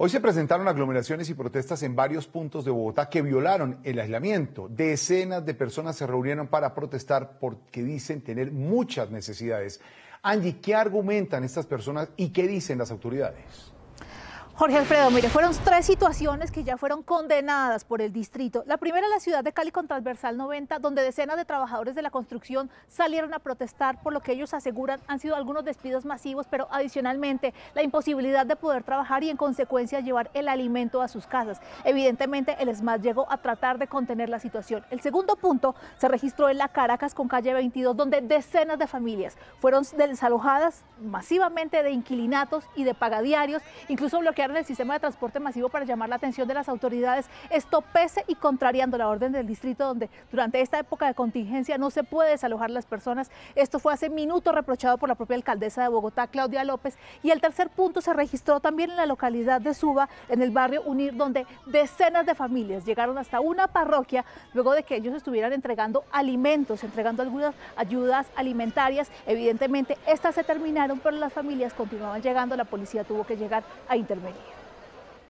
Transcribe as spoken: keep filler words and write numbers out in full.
Hoy se presentaron aglomeraciones y protestas en varios puntos de Bogotá que violaron el aislamiento. Decenas de personas se reunieron para protestar porque dicen tener muchas necesidades. Angie, ¿qué argumentan estas personas y qué dicen las autoridades? Jorge Alfredo, mire, fueron tres situaciones que ya fueron condenadas por el distrito. La primera en la ciudad de Cali con Transversal noventa, donde decenas de trabajadores de la construcción salieron a protestar por lo que ellos aseguran han sido algunos despidos masivos, pero adicionalmente la imposibilidad de poder trabajar y en consecuencia llevar el alimento a sus casas. Evidentemente el ESMAD llegó a tratar de contener la situación. El segundo punto se registró en la Caracas con calle veintidós, donde decenas de familias fueron desalojadas masivamente de inquilinatos y de pagadiarios, incluso bloquearon el sistema de transporte masivo para llamar la atención de las autoridades, esto pese y contrariando la orden del distrito, donde durante esta época de contingencia no se puede desalojar las personas. Esto fue hace minutos reprochado por la propia alcaldesa de Bogotá, Claudia López. Y el tercer punto se registró también en la localidad de Suba, en el barrio Unir, donde decenas de familias llegaron hasta una parroquia luego de que ellos estuvieran entregando alimentos, entregando algunas ayudas alimentarias. Evidentemente estas se terminaron, pero las familias continuaban llegando, la policía tuvo que llegar a intervenir.